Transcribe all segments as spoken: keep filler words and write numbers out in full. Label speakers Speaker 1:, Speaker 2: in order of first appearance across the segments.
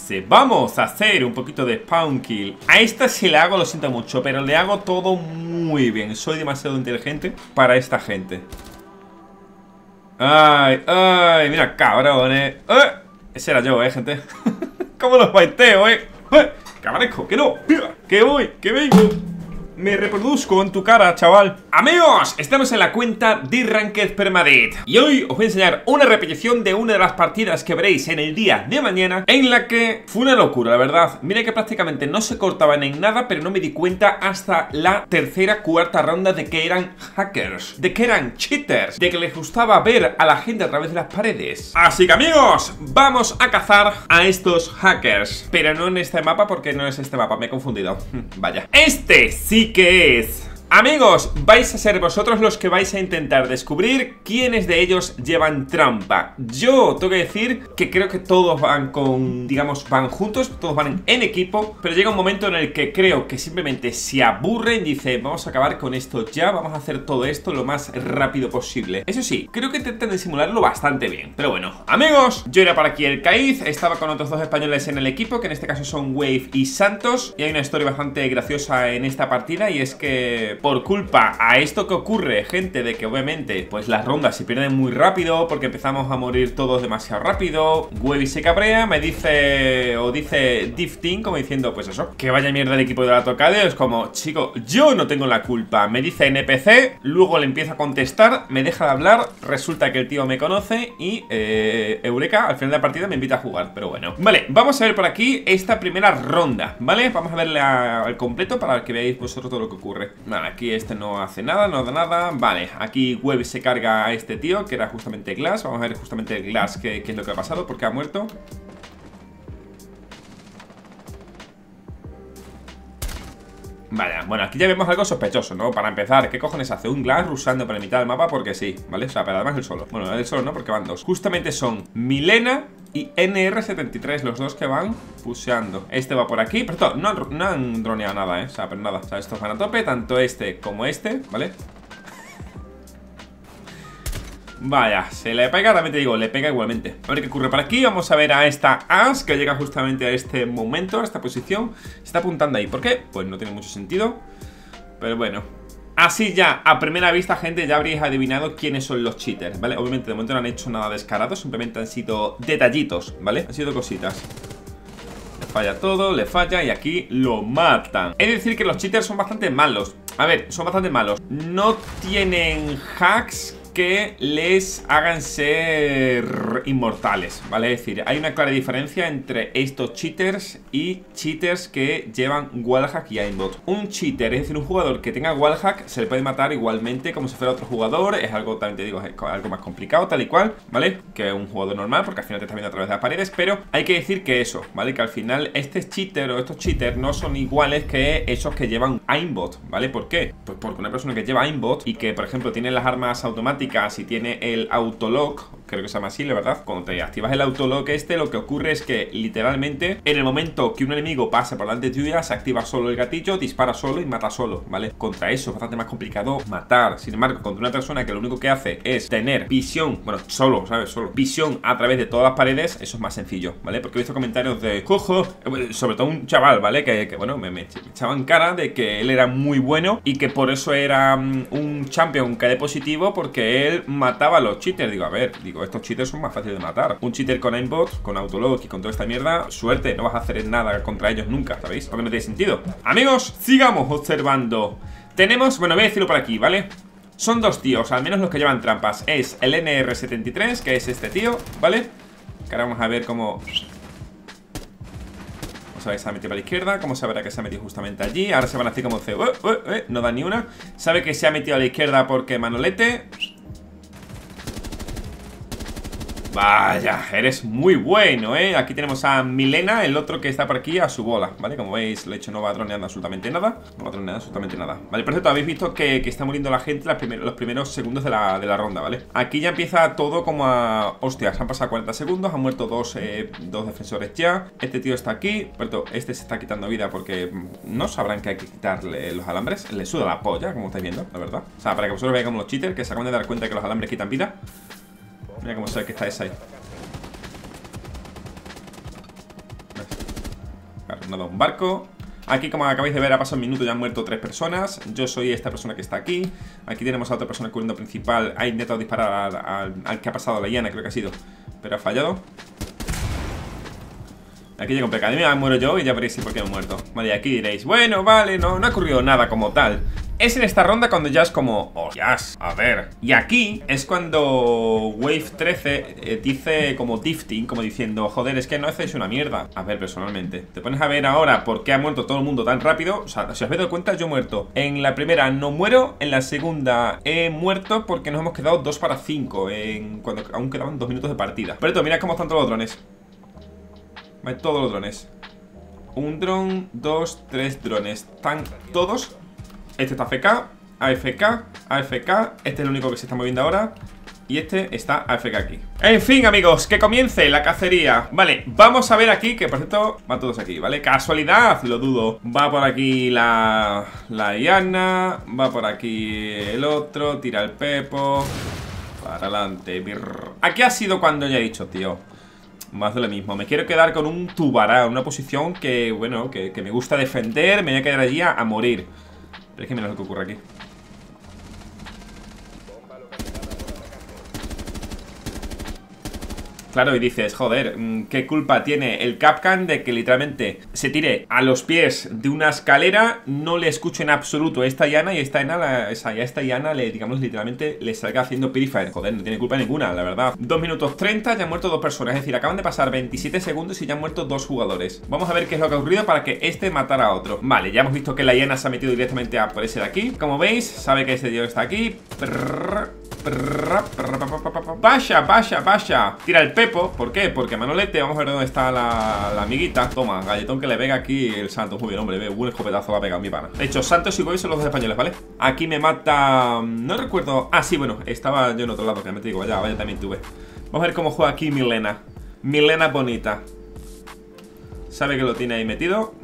Speaker 1: Sí, vamos a hacer un poquito de spawn kill. A esta si le hago, lo siento mucho, pero le hago todo muy bien. Soy demasiado inteligente para esta gente. Ay, ay, mira, cabrones. ¡Eh! Ese era yo, eh, gente. ¿Cómo los baiteo, eh? ¡Eh! ¡Que aparezco! ¡Que no! ¡Mira! ¡Que voy! ¡Que vengo! Me reproduzco en tu cara, chaval. Amigos, estamos en la cuenta de Ranked Permadeath y hoy os voy a enseñar una repetición de una de las partidas que veréis en el día de mañana, en la que fue una locura, la verdad. Mira que prácticamente no se cortaban en nada, pero no me di cuenta hasta la tercera, cuarta ronda de que eran hackers, de que eran cheaters, de que les gustaba ver a la gente a través de las paredes. Así que amigos, vamos a cazar a estos hackers, pero no en este mapa porque no es este mapa, me he confundido. Vaya, este sí que es. Amigos, vais a ser vosotros los que vais a intentar descubrir quiénes de ellos llevan trampa. Yo tengo que decir que creo que todos van con, digamos, van juntos, todos van en equipo, pero llega un momento en el que creo que simplemente se aburren y dicen, vamos a acabar con esto ya, vamos a hacer todo esto lo más rápido posible. Eso sí, creo que intentan disimularlo bastante bien. Pero bueno, amigos, yo era para aquí el Caiz, estaba con otros dos españoles en el equipo, que en este caso son Wave y Santos, y hay una historia bastante graciosa en esta partida, y es que por culpa a esto que ocurre, gente, de que obviamente pues las rondas se pierden muy rápido porque empezamos a morir todos demasiado rápido, Webby se cabrea, me dice, o dice Difting, como diciendo, pues eso, que vaya mierda el equipo de la tocada. Es como, chico, yo no tengo la culpa. Me dice N P C, luego le empiezo a contestar, me deja de hablar, resulta que el tío me conoce y eh, Eureka al final de la partida me invita a jugar, pero bueno. Vale, vamos a ver por aquí esta primera ronda, ¿vale? Vamos a verla al completo para que veáis vosotros todo lo que ocurre. Vale, aquí este no hace nada, no da nada. Vale, aquí Web se carga a este tío, que era justamente Glass. Vamos a ver justamente el Glass qué, qué es lo que ha pasado, porque ha muerto. Vaya, bueno, aquí ya vemos algo sospechoso, ¿no? Para empezar, ¿qué cojones hace un Glass rusando por la mitad del mapa? Porque sí, ¿vale? O sea, pero además él solo. Bueno, él solo no, porque van dos. Justamente son Milena y N R setenta y tres, los dos que van pusheando. Este va por aquí, pero esto, no, han, no han droneado nada, ¿eh? O sea, pero nada, o sea, estos van a tope, tanto este como este, ¿vale? Vaya, se le pega, también te digo, le pega igualmente. A ver qué ocurre por aquí, vamos a ver a esta As, que llega justamente a este momento, a esta posición. Se está apuntando ahí, ¿por qué? Pues no tiene mucho sentido, pero bueno. Así ya, a primera vista, gente, ya habréis adivinado quiénes son los cheaters, ¿vale? Obviamente de momento no han hecho nada descarado, simplemente han sido detallitos, ¿vale? Han sido cositas. Le falla todo, le falla y aquí lo matan. Es decir que los cheaters son bastante malos. A ver, son bastante malos. No tienen hacks que les hagan ser inmortales, ¿vale? Es decir, hay una clara diferencia entre estos cheaters y cheaters que llevan wallhack y aimbot. Un cheater, es decir, un jugador que tenga wallhack, se le puede matar igualmente como si fuera otro jugador. Es algo, también te digo, es algo más complicado, tal y cual, ¿vale? Que un jugador normal, porque al final te está viendo a través de las paredes. Pero hay que decir que eso, ¿vale? Que al final este cheater o estos cheaters no son iguales que esos que llevan aimbot, ¿vale? ¿Por qué? Pues porque una persona que lleva aimbot y que, por ejemplo, tiene las armas automáticas, si tiene el autolock, creo que se llama así, la verdad, cuando te activas el autolock este, lo que ocurre es que literalmente en el momento que un enemigo pasa por delante tuya, se activa solo el gatillo, dispara solo y mata solo, ¿vale? Contra eso es bastante más complicado matar. Sin embargo, contra una persona que lo único que hace es tener visión, bueno, solo, ¿sabes? Solo visión a través de todas las paredes, eso es más sencillo, ¿vale? Porque he visto comentarios de jojo, sobre todo un chaval, ¿vale? Que, que bueno, me, me echaban cara de que él era muy bueno y que por eso era um, un champion K D positivo, porque él mataba a los cheaters. Digo, a ver, digo, estos cheaters son más fáciles de matar. Un cheater con aimbot, con autolock y con toda esta mierda, suerte, no vas a hacer nada contra ellos nunca, ¿sabéis? Porque no tiene sentido. Amigos, sigamos observando. Tenemos, bueno, voy a decirlo por aquí, ¿vale? Son dos tíos, al menos los que llevan trampas. Es el N R setenta y tres, que es este tío, ¿vale? Que ahora vamos a ver cómo... Vamos a ver que se ha metido para la izquierda. Cómo sabrá que se ha metido justamente allí. Ahora se van a hacer como C. Uh, uh, uh, no da ni una. Sabe que se ha metido a la izquierda porque Manolete... Vaya, eres muy bueno, ¿eh? Aquí tenemos a Milena, el otro que está por aquí, a su bola, ¿vale? Como veis, el hecho no va droneando absolutamente nada. No va droneando absolutamente nada. Vale, por cierto, habéis visto que, que está muriendo la gente las primer, los primeros segundos de la, de la ronda, ¿vale? Aquí ya empieza todo como a... Hostias, han pasado cuarenta segundos, han muerto dos, eh, dos defensores ya. Este tío está aquí, perdón, este se está quitando vida porque no sabrán que hay que quitarle los alambres. Le suda la polla, como estáis viendo, la verdad. O sea, para que vosotros veáis como los cheaters, que se acaban de dar cuenta que los alambres quitan vida. Mira cómo sabe que está esa ahí. Claro, no da un barco. Aquí, como acabáis de ver, ha pasado un minuto y han muerto tres personas. Yo soy esta persona que está aquí. Aquí tenemos a otra persona cubriendo principal. Ha intentado disparar al, al, al que ha pasado, la hiena, creo que ha sido, pero ha fallado. Aquí llega un pecado, me muero yo y ya veréis por qué me he muerto. Vale, y aquí diréis, bueno, vale, no, no ha ocurrido nada como tal. Es en esta ronda cuando ya es como, oh, yes, a ver. Y aquí es cuando Wave trece eh, dice como drifting, como diciendo, joder, es que no hacéis una mierda. A ver, personalmente, te pones a ver ahora por qué ha muerto todo el mundo tan rápido. O sea, si os habéis dado cuenta, yo he muerto. En la primera no muero, en la segunda he muerto porque nos hemos quedado dos para cinco en cuando aún quedaban dos minutos de partida. Pero esto, mirad cómo están todos los drones. Vale, todos los drones. Un dron, dos, tres drones. Están todos. Este está A F K, A F K, A F K. Este es el único que se está moviendo ahora. Y este está A F K aquí. En fin, amigos, que comience la cacería. Vale, vamos a ver aquí, que por cierto van todos aquí, ¿vale? Casualidad, lo dudo. Va por aquí la, la Diana. Va por aquí el otro. Tira el Pepo. Para adelante, birr. Aquí ha sido cuando ya he dicho, tío, más de lo mismo, me quiero quedar con un Tubará, una posición que, bueno, que, que me gusta defender. Me voy a quedar allí a, a morir. Pero es que mira lo que ocurre aquí. Claro, y dices, joder, ¿qué culpa tiene el Kapkan de que literalmente se tire a los pies de una escalera? No le escuche en absoluto a esta Yana y esta Yana, la, esa, y a esta Yana le, digamos, literalmente le salga haciendo Purifier. Joder, no tiene culpa ninguna, la verdad. dos minutos treinta, ya han muerto dos personas. Es decir, acaban de pasar veintisiete segundos y ya han muerto dos jugadores. Vamos a ver qué es lo que ha ocurrido para que este matara a otro. Vale, ya hemos visto que la Yana se ha metido directamente a por ese de aquí. Como veis, sabe que ese tío está aquí. Prrr. Vaya, vaya, vaya. Tira el Pepo, ¿por qué? Porque Manolete, vamos a ver dónde está la, la amiguita. Toma, galletón que le pega aquí el Santos. Muy bien, hombre, ve, un escopetazo la pega mi pana. De hecho, Santos y Wave son los dos españoles, ¿vale? Aquí me mata, no recuerdo. Ah, sí, bueno, estaba yo en otro lado, que me te digo, vaya, vaya, también tuve. Vamos a ver cómo juega aquí Milena. Milena bonita. Sabe que lo tiene ahí metido.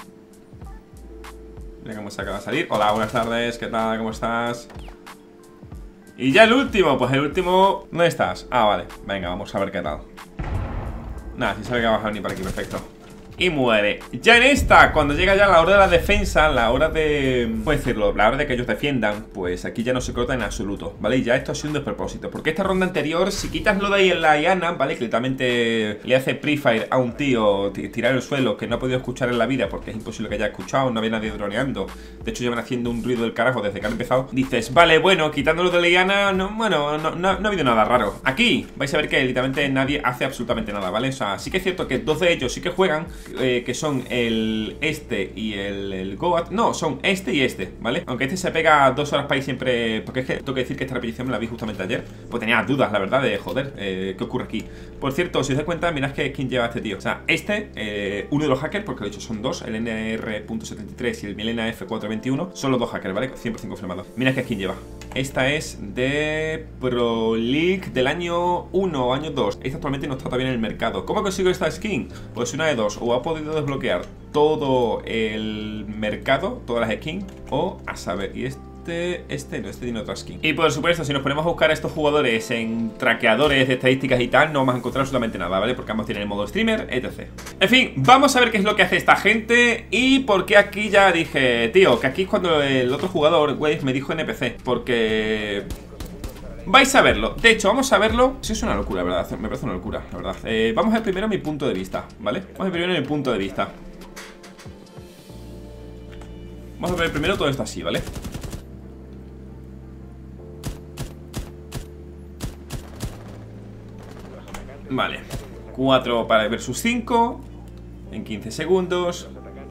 Speaker 1: Mira cómo se acaba de salir. Hola, buenas tardes, ¿qué tal? ¿Cómo estás? Y ya el último, pues el último... ¿Dónde estás? Ah, vale, venga, vamos a ver qué tal. Nada, si sabe que va a venir por aquí, perfecto. Y muere. Ya en esta, cuando llega ya la hora de la defensa, la hora de... ¿Puedo decirlo? La hora de que ellos defiendan, pues aquí ya no se corta en absoluto, ¿vale? Y ya esto ha sido un despropósito. Porque esta ronda anterior, si quitas lo de ahí en la Diana, ¿vale? Que literalmente le hace pre-fire a un tío, tirar el suelo, que no ha podido escuchar en la vida, porque es imposible que haya escuchado, no había nadie droneando. De hecho, llevan haciendo un ruido del carajo desde que han empezado. Dices, vale, bueno, quitándolo de la Diana, no, bueno, no, no, no ha habido nada raro. Aquí vais a ver que literalmente nadie hace absolutamente nada, ¿vale? O sea, sí que es cierto que dos de ellos sí que juegan. Eh, que son el este y el, el Goat. No, son este y este, ¿vale? Aunque este se pega dos horas para ir siempre. Porque es que tengo que decir que esta repetición me la vi justamente ayer. Pues tenía dudas, la verdad, de joder, eh, ¿qué ocurre aquí? Por cierto, si os dais cuenta, mirad que quién lleva a este tío. O sea, este, eh, uno de los hackers, porque de hecho son dos, el N R punto setenta y tres y el Milena F cuatrocientos veintiuno, son los dos hackers, ¿vale? cien por ciento confirmado. Mirad que quién lleva. Esta es de Pro League del año uno o año dos. Esta actualmente no está todavía en el mercado. ¿Cómo consigo esta skin? Pues una de dos. O ha podido desbloquear todo el mercado, todas las skins, o a saber. Y este, este no, este tiene otra skin. Y por supuesto, si nos ponemos a buscar a estos jugadores en traqueadores de estadísticas y tal, no vamos a encontrar absolutamente nada, ¿vale? Porque ambos tienen el modo streamer, etcétera. En fin, vamos a ver qué es lo que hace esta gente. Y por qué aquí ya dije, tío, que aquí es cuando el otro jugador, Wave, me dijo N P C. Porque... vais a verlo, de hecho vamos a verlo. Sí, es una locura, ¿verdad? Me parece una locura, la verdad. eh, Vamos a ver primero mi punto de vista, ¿vale? Vamos a ver primero mi punto de vista. Vamos a ver primero todo esto así, ¿vale? Vale, cuatro para versus cinco en quince segundos.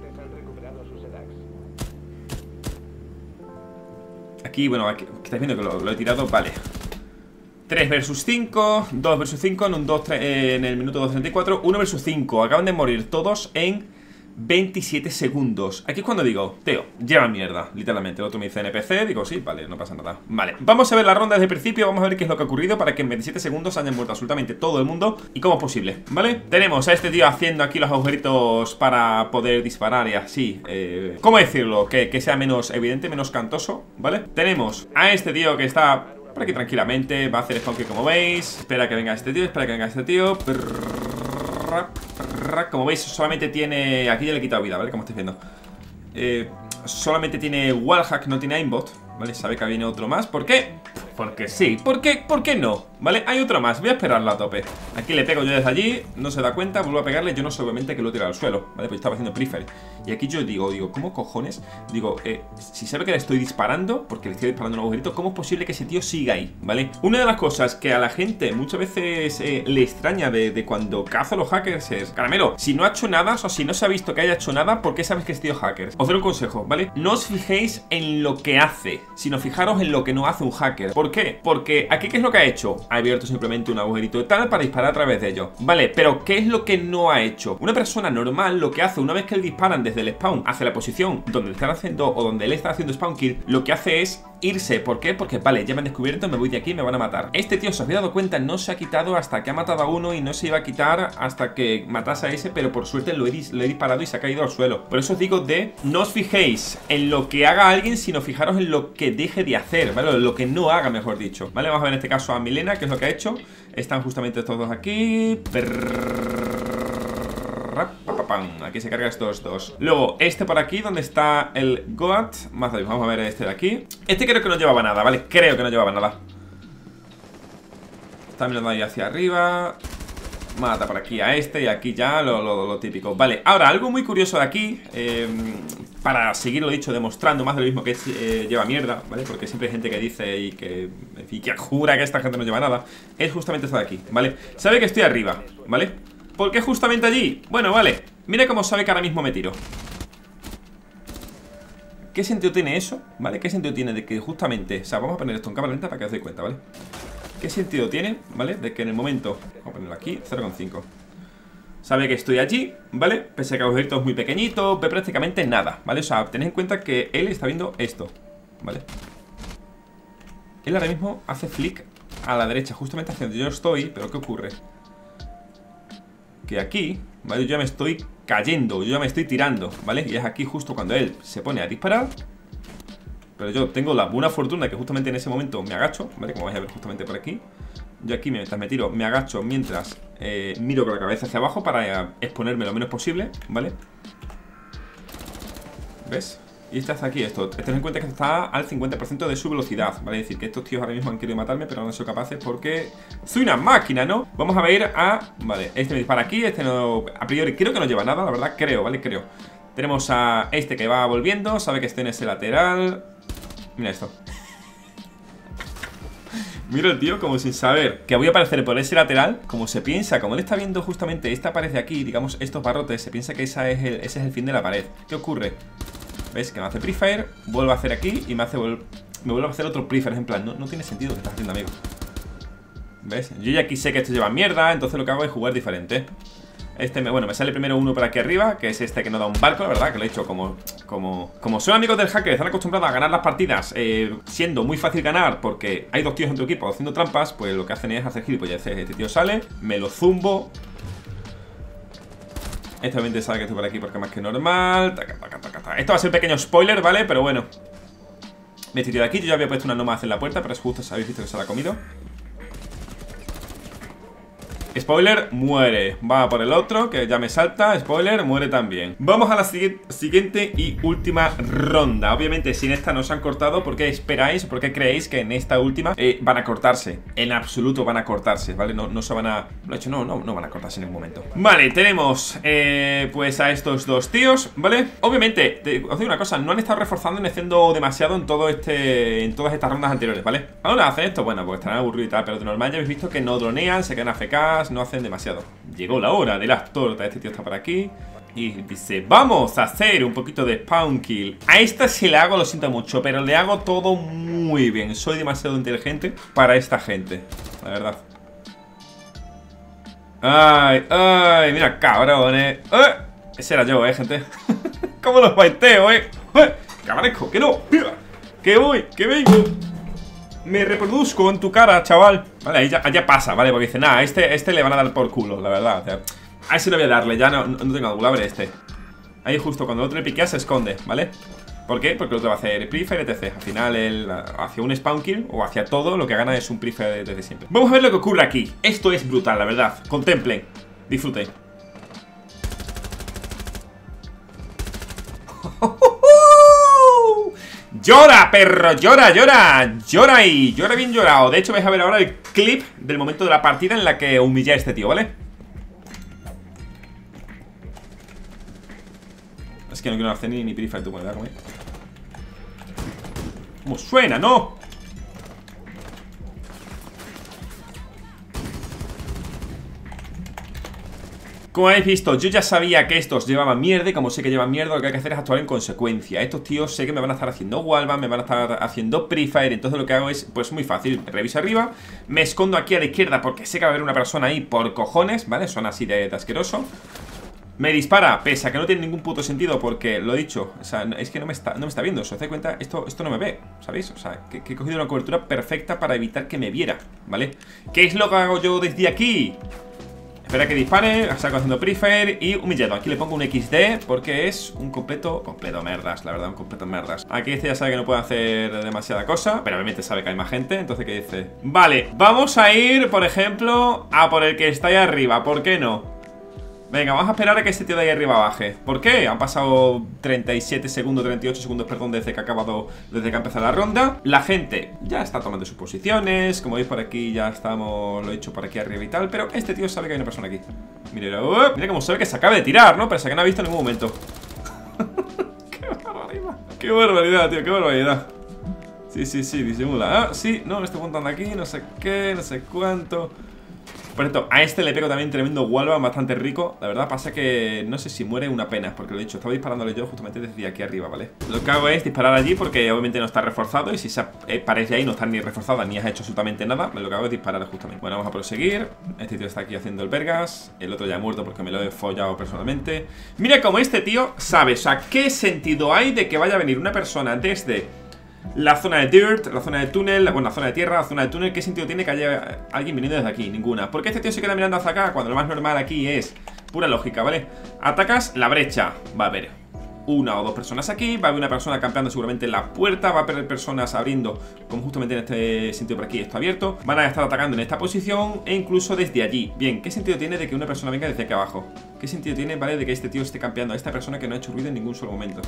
Speaker 1: Aquí, bueno, aquí, estáis viendo que lo, lo he tirado, vale. tres versus cinco, dos versus cinco en un dos, tres, eh, en el minuto dos treinta y cuatro, uno versus cinco. Acaban de morir todos en veintisiete segundos. Aquí es cuando digo, Teo, lleva mierda, literalmente. El otro me dice N P C, digo, sí, vale, no pasa nada. Vale, vamos a ver la ronda desde el principio. Vamos a ver qué es lo que ha ocurrido para que en veintisiete segundos hayan muerto absolutamente todo el mundo. Y cómo es posible, ¿vale? Tenemos a este tío haciendo aquí los agujeritos para poder disparar y así, eh, ¿cómo decirlo? Que, que sea menos evidente, menos cantoso, ¿vale? Tenemos a este tío que está por aquí tranquilamente, va a hacer spawn, como veis. Espera que venga este tío, espera que venga este tío. Prrr, prrr. Como veis, solamente tiene... Aquí ya le he quitado vida, ¿vale? Como estáis viendo. Eh, solamente tiene wallhack, no tiene aimbot, ¿vale? Sabe que viene otro más. ¿Por qué? Porque sí. ¿Por qué? ¿Por qué no? ¿Vale? Hay otro más. Voy a esperarlo a tope. Aquí le pego yo desde allí. No se da cuenta. Vuelvo a pegarle. Yo no sé obviamente que lo he tirado al suelo, ¿vale? Pues estaba haciendo prefer. Y aquí yo digo, digo, ¿cómo cojones? Digo, eh, si sabe que le estoy disparando, porque le estoy disparando un agujerito, ¿cómo es posible que ese tío siga ahí? ¿Vale? Una de las cosas que a la gente muchas veces eh, le extraña de, de cuando caza a los hackers es: Caramelo, si no ha hecho nada, o si no se ha visto que haya hecho nada, ¿por qué sabes que es tío hacker? Os doy un consejo, ¿vale? No os fijéis en lo que hace, sino fijaros en lo que no hace un hacker. ¿Por qué? Porque aquí, ¿qué es lo que ha hecho? Ha abierto simplemente un agujerito de tal para disparar a través de ello, ¿vale? Pero ¿qué es lo que no ha hecho? Una persona normal lo que hace una vez que le disparan desde el spawn hacia la posición donde le están haciendo o donde él está haciendo spawn kill, lo que hace es irse. ¿Por qué? Porque vale, ya me han descubierto, me voy de aquí, me van a matar. Este tío, se había dado cuenta, no se ha quitado hasta que ha matado a uno y no se iba a quitar hasta que matase a ese, pero por suerte lo he, lo he disparado y se ha caído al suelo. Por eso os digo de no os fijéis en lo que haga alguien, sino fijaros en lo que deje de hacer, ¿vale? Lo que no haga, mejor dicho, ¿vale? Vamos a ver en este caso a Milena, que es lo que ha hecho. Están justamente estos dos aquí. Aquí se cargan estos dos. Luego, este por aquí, donde está el Goat. Más de ahí, vamos a ver este de aquí. Este creo que no llevaba nada, ¿vale? Creo que no llevaba nada. Está mirando ahí hacia arriba. Mata por aquí a este y aquí ya lo, lo, lo típico. Vale, ahora, algo muy curioso de aquí, eh, para seguir lo dicho, demostrando más de lo mismo que es, eh, lleva mierda, ¿vale? Porque siempre hay gente que dice y que, en fin, que jura que esta gente no lleva nada. Es justamente esto de aquí, ¿vale? Sabe que estoy arriba, ¿vale? ¿Por qué justamente allí? Bueno, vale. Mira cómo sabe que ahora mismo me tiro. ¿Qué sentido tiene eso? ¿Vale? ¿Qué sentido tiene de que justamente... O sea, vamos a poner esto en cámara lenta para que os deis cuenta, ¿vale? ¿Qué sentido tiene? ¿Vale? De que en el momento... Vamos a ponerlo aquí, cero coma cinco. Sabe que estoy allí, ¿vale? Pese a que el agujerito es muy pequeñito, ve prácticamente nada, ¿vale? O sea, tened en cuenta que él está viendo esto, ¿vale? Él ahora mismo hace flick a la derecha, justamente hacia donde yo estoy. Pero ¿qué ocurre? Que aquí, ¿vale? Yo ya me estoy cayendo, yo ya me estoy tirando, ¿vale? Y es aquí justo cuando él se pone a disparar. Pero yo tengo la buena fortuna que justamente en ese momento me agacho, ¿vale? Como vais a ver justamente por aquí. Yo aquí, mientras me tiro, me agacho mientras eh, miro con la cabeza hacia abajo para eh, exponerme lo menos posible, ¿vale? ¿Ves? Y este hace aquí esto. Tened en cuenta que está al cincuenta por ciento de su velocidad, ¿vale? Es decir, que estos tíos ahora mismo han querido matarme, pero no han sido capaces porque soy una máquina, ¿no? Vamos a ver a... Vale, este me dispara aquí, este no... A priori creo que no lleva nada, la verdad, creo, ¿vale? Creo. Tenemos a este que va volviendo, sabe que esté en ese lateral. Mira esto. Mira el tío como sin saber que voy a aparecer por ese lateral. Como se piensa, como él está viendo justamente esta pared de aquí, digamos, estos barrotes, se piensa que esa es el, ese es el fin de la pared. ¿Qué ocurre? ¿Ves? Que me hace prefire, vuelvo a hacer aquí y me hace vol me vuelvo a hacer otro prefire. En plan, no, no tiene sentido lo que estás haciendo, amigo. ¿Ves? Yo ya aquí sé que esto lleva mierda, entonces lo que hago es jugar diferente. Este, me, bueno, me sale primero uno por aquí arriba, que es este que no da un barco, la verdad, que lo he hecho como... Como, como son amigos del hacker, están acostumbrados a ganar las partidas eh, siendo muy fácil ganar porque hay dos tíos en tu equipo haciendo trampas, pues lo que hacen es hacer gilipolleces. Este tío sale, me lo zumbo. Este obviamente sabe que estoy por aquí porque es más que normal. Taca, taca, taca, taca. Esto va a ser un pequeño spoiler, ¿vale? Pero bueno, me he tirado de aquí, yo ya había puesto una nómada en la puerta, pero es justo, habéis visto que se la ha comido. Spoiler, muere. Va por el otro, que ya me salta. Spoiler, muere también. Vamos a la siguiente y última ronda. Obviamente, si en esta no se han cortado, ¿por qué esperáis? ¿Por qué creéis que en esta última eh, van a cortarse? En absoluto van a cortarse, ¿vale? No, no se van a... Lo he hecho, no, no, no van a cortarse en ningún momento. Vale, tenemos eh, pues a estos dos tíos, ¿vale? Obviamente, te, os digo una cosa, no han estado reforzando ni haciendo demasiado en todo este... En todas estas rondas anteriores, ¿vale? Ahora hacen esto, bueno, pues estarán aburridos y tal, pero de normal ya habéis visto que no dronean, se quedan A F Ks, no hacen demasiado. Llegó la hora de las tortas. Este tío está por aquí y dice, vamos a hacer un poquito de spawn kill. A esta si le hago, lo siento mucho, pero le hago todo muy bien. Soy demasiado inteligente para esta gente, la verdad. Ay, ay, mira, cabrones. ¡Eh! Ese era yo, eh, gente. ¿Cómo los baiteo, eh? ¡Eh! ¡Que aparezco! ¡Que no! ¡Mira! ¡Que voy! ¡Que vengo! Me reproduzco en tu cara, chaval. Vale, ahí ya, ya pasa, ¿vale? Porque dice, nada, este, este le van a dar por culo, la verdad. O sea, a ese no voy a darle, ya no, no, no tengo duda, a ver este. Ahí justo cuando el otro le piquea se esconde, ¿vale? ¿Por qué? Porque el otro va a hacer prefire, etcétera. Al final, él hacia un spawn kill o hacia todo, lo que gana es un prefire desde siempre. Vamos a ver lo que ocurre aquí. Esto es brutal, la verdad. Contemplen, disfruten. ¡Llora, perro! ¡Llora, llora! ¡Llora ahí! Llora bien llorado. De hecho, vais a ver ahora el clip del momento de la partida en la que humillé a este tío, ¿vale? Es que no quiero hacer ni, ni Prefire, tú puedes dar comer. ¿Cómo suena, no? Como habéis visto, yo ya sabía que estos llevaban mierda. Y como sé que llevan mierda, lo que hay que hacer es actuar en consecuencia. Estos tíos sé que me van a estar haciendo wallbang, me van a estar haciendo Prefire. Entonces lo que hago es, pues muy fácil, reviso arriba, me escondo aquí a la izquierda porque sé que va a haber una persona ahí por cojones, ¿vale? Son así de, de asqueroso. Me dispara, pese a que no tiene ningún puto sentido, porque lo he dicho, o sea, es que no me está, no me está viendo. Si os dais cuenta, esto, esto no me ve, ¿sabéis? O sea, que, que he cogido una cobertura perfecta para evitar que me viera, ¿vale? ¿Qué es lo que hago yo desde aquí? Espera que dispare, saco haciendo Prefire y humillado. Aquí le pongo un equis de porque es un completo, completo merdas, la verdad, un completo merdas. Aquí este ya sabe que no puede hacer demasiada cosa, pero obviamente sabe que hay más gente, entonces ¿qué dice? Vale, vamos a ir, por ejemplo, a por el que está ahí arriba, ¿por qué no? Venga, vamos a esperar a que este tío de ahí arriba baje. ¿Por qué? Han pasado treinta y siete segundos, treinta y ocho segundos, perdón, desde que ha acabado, desde que ha empezado la ronda. La gente ya está tomando sus posiciones. Como veis por aquí ya estamos, lo he hecho por aquí arriba y tal. Pero este tío sabe que hay una persona aquí. Mira, uh, mira cómo sabe que se acaba de tirar, ¿no? Pero se que no ha visto en ningún momento. Qué barbaridad. Qué barbaridad, tío, qué barbaridad. Sí, sí, sí, disimula. Ah, sí, no, me estoy apuntando aquí, no sé qué, no sé cuánto. Por cierto, a este le pego también tremendo wallbang bastante rico. La verdad pasa que no sé si muere una pena, porque lo he dicho, estaba disparándole yo justamente desde aquí arriba, ¿vale? Lo que hago es disparar allí porque obviamente no está reforzado. Y si esa pared ahí no está ni reforzada ni has hecho absolutamente nada, lo que hago es disparar justamente. Bueno, vamos a proseguir. Este tío está aquí haciendo el vergas. El otro ya ha muerto porque me lo he follado personalmente. Mira cómo este tío sabe, o sea, ¿qué sentido hay de que vaya a venir una persona desde la zona de dirt, la zona de túnel, bueno, la zona de tierra, la zona de túnel? ¿Qué sentido tiene que haya alguien viniendo desde aquí? Ninguna. Porque este tío se queda mirando hacia acá cuando lo más normal aquí es pura lógica, ¿vale? Atacas la brecha, va a haber una o dos personas aquí, va a haber una persona campeando seguramente en la puerta, va a haber personas abriendo, como justamente en este sentido por aquí esto abierto, van a estar atacando en esta posición e incluso desde allí. Bien, ¿qué sentido tiene de que una persona venga desde aquí abajo? ¿Qué sentido tiene, vale, de que este tío esté campeando a esta persona que no ha hecho ruido en ningún solo momento?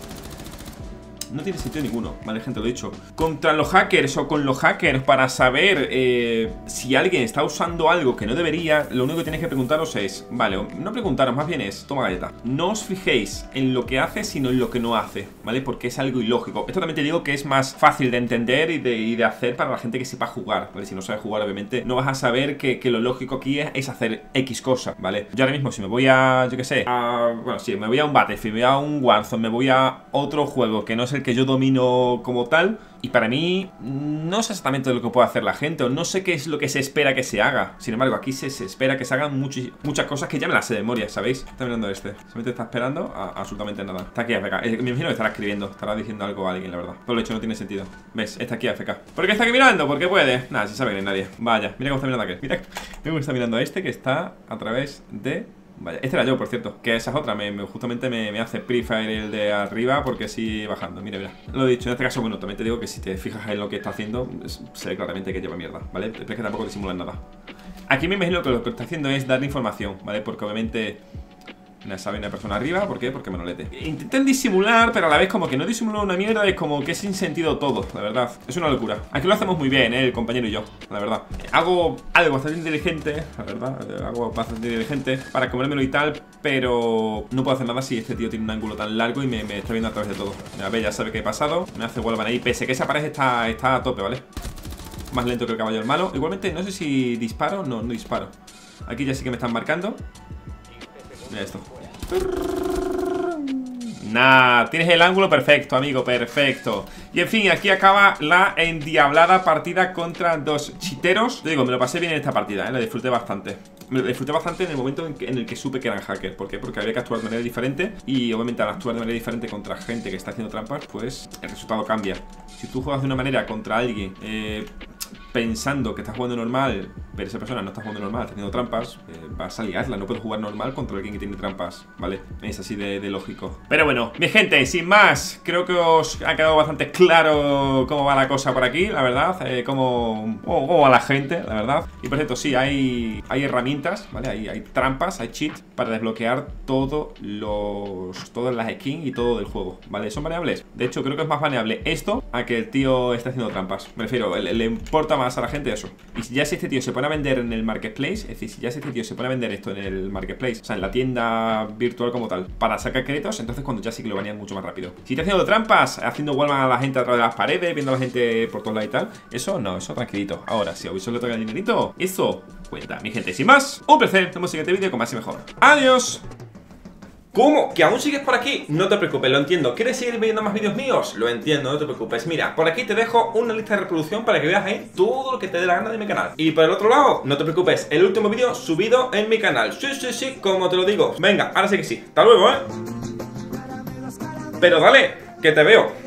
Speaker 1: No tiene sentido ninguno, vale, gente, lo he dicho. Contra los hackers o con los hackers, para saber eh, si alguien está usando algo que no debería, lo único que tenéis que preguntaros es, vale, no preguntaros, más bien es, toma galleta. No os fijéis en lo que hace, sino en lo que no hace, ¿vale? Porque es algo ilógico. Esto también te digo que es más fácil de entender y de, y de hacer para la gente que sepa jugar, ¿vale? Si no sabes jugar, obviamente, no vas a saber que, que lo lógico aquí es, es hacer X cosa, ¿vale? Yo ahora mismo, si me voy a, yo qué sé, a, bueno, si me voy a un Battlefield, me voy a un Warzone, me voy a otro juego que no es el que yo domino como tal, y para mí no sé exactamente lo que puede hacer la gente, o no sé qué es lo que se espera que se haga. Sin embargo, aquí se, se espera que se hagan muchas muchas cosas que ya me las sé de memoria, ¿sabéis? Está mirando este, solamente está esperando a, a absolutamente nada. Está aquí A F K, eh, me imagino que estará escribiendo, estará diciendo algo a alguien, la verdad. Todo lo hecho no tiene sentido. ¿Ves? Está aquí A F K. ¿Por qué está aquí mirando? ¿Por qué puede? Nada, si sabe que no hay nadie. Vaya, mira cómo está mirando aquel. Mira cómo está mirando a este que está a través de... Vaya, este era yo, por cierto. Que esa es otra, me, me, justamente me, me hace Prefire el de arriba porque sigue bajando. Mira, mira. Lo he dicho, en este caso, bueno, también te digo que si te fijas en lo que está haciendo, se ve claramente que lleva mierda, ¿vale? Es que tampoco disimulan nada. Aquí me imagino que lo que está haciendo es dar información, ¿vale? Porque obviamente... sabe una persona arriba, ¿por qué? Porque Manolete. Intentan disimular, pero a la vez como que no disimulan una mierda, es como que es sin sentido todo, la verdad. Es una locura. Aquí lo hacemos muy bien, ¿eh? El compañero y yo, la verdad. Hago algo bastante inteligente, la verdad. Hago bastante inteligente para comérmelo y tal, pero no puedo hacer nada si este tío tiene un ángulo tan largo y me, me está viendo a través de todo. A ver, ya sabe qué ha pasado. Me hace wallbang ahí, pese que esa pared está, está a tope, ¿vale? Más lento que el caballo del malo. Igualmente, no sé si disparo. No, no disparo. Aquí ya sí que me están marcando. Mira esto. Nah, tienes el ángulo perfecto, amigo, perfecto. Y en fin, aquí acaba la endiablada partida contra dos chiteros. Te digo, me lo pasé bien en esta partida, ¿eh? La disfruté bastante. Me lo disfruté bastante en el momento en, que, en el que supe que eran hackers. ¿Por qué? Porque había que actuar de manera diferente. Y obviamente al actuar de manera diferente contra gente que está haciendo trampas, pues el resultado cambia. Si tú juegas de una manera contra alguien eh, pensando que estás jugando normal pero esa persona no está jugando normal, está haciendo trampas, eh, vas a liarla, no puedes jugar normal contra alguien que tiene trampas, ¿vale? Es así de, de lógico. Pero bueno, mi gente, sin más, creo que os ha quedado bastante claro cómo va la cosa por aquí, la verdad, eh, cómo, cómo va la gente, la verdad. Y por cierto, sí, hay, hay herramientas, ¿vale? Hay, hay trampas, hay cheats para desbloquear todos los, todas las skins y todo del juego, ¿vale? Son variables. De hecho, creo que es más variable esto a que el tío esté haciendo trampas. Me refiero, le, le importa más a la gente eso. Y si ya si este tío se pone a vender en el marketplace, es decir, si ya si este tío se pone a vender esto en el marketplace, o sea, en la tienda virtual como tal, para sacar créditos, entonces cuando ya sí que lo banean mucho más rápido. Si está haciendo trampas, haciendo wallbang a la gente a través de las paredes, viendo a la gente por todos lados y tal, eso no, eso tranquilito. Ahora, si a Ubisoft le toca el dinerito, eso cuenta, mi gente. Sin más, un placer, nos vemos en el siguiente vídeo con más y mejor. ¡Adiós! ¿Cómo? ¿Que aún sigues por aquí? No te preocupes, lo entiendo. ¿Quieres seguir viendo más vídeos míos? Lo entiendo, no te preocupes. Mira, por aquí te dejo una lista de reproducción para que veas ahí todo lo que te dé la gana de mi canal. Y por el otro lado, no te preocupes, el último vídeo subido en mi canal. Sí, sí, sí, como te lo digo. Venga, ahora sí que sí. Hasta luego, ¿eh? Pero dale, que te veo.